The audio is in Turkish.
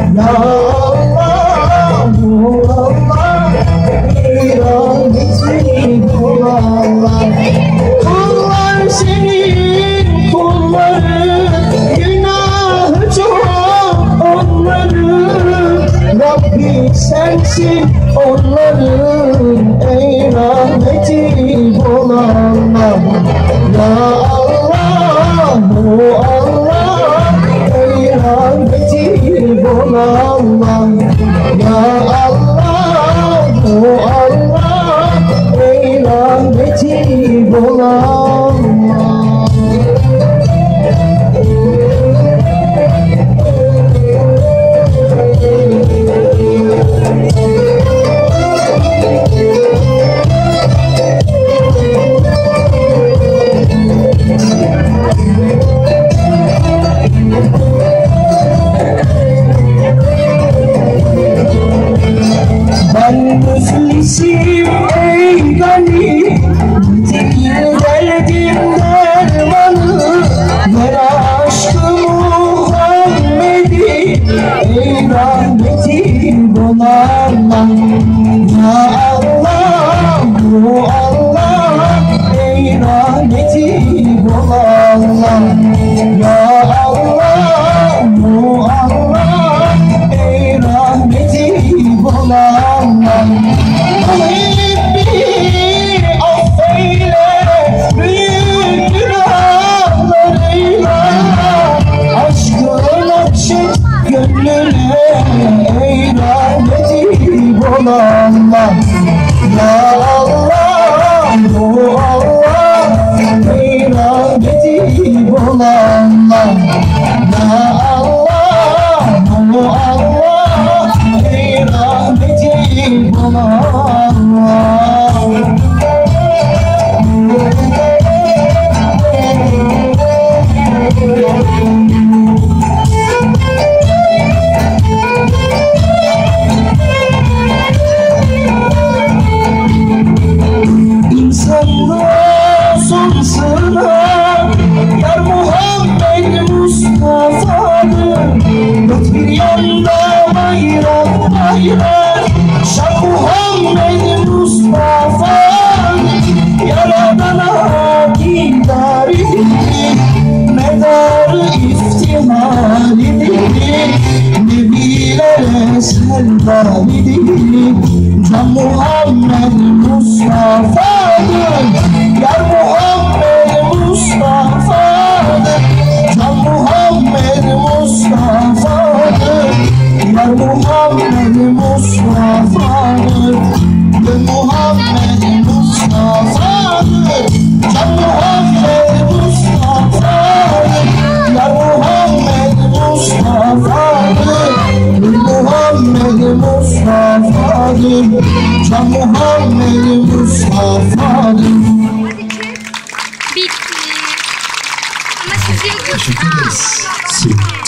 Ya Allah, bu Allah, iradeti bu Allah. Kullar senin kulların, günahı çok onların. Rabbi sensin onların, ey rahmeti bol Allah. Ya Allah, bu Allah, ey rahmeti bol Allah. Ya Allah, bu Allah, ey rahmeti bol Allah. Ben müflisim ey gani, tekil derdim dermanı. Ver aşkı Muhammed'i, ey rahmeti bol Allah. Ya Allah, bu Allah, ey rahmeti bol Allah. Ya Allah, bu Allah, ey rahmeti bol Allah. Rabbi affeyle, büyük günahlarıyla, aşkına çek gönlüne, ey rahmeti bol Allah. Ya Allah, bu Allah, ey rahmeti bol Allah. Ya Allah, bu Allah, ey rahmeti bol Allah. İnsanlığa son sıra Yar Muhammed Mustafa'dır. Dört bir yanda bayrak bayrak, Şah Muhammed Mustafa. Yaradana dindaridir, medarı iftiharidir. Nebilere selvalidir, Can Muhammed Mustafa'dır. Yar Muhammed Mustafa'dır, Can Muhammed Mustafa'dır. Yar Muhammed Mustafa'dır, Can Muhammed Mustafa'dır. Can Muhammed Mustafa'dır, Yar Muhammed Mustafa'dır. Muhammed Mustafa'dır, Can Muhammed Mustafa'dır. Bitti. Ama siz yok. Teşekkür ederiz.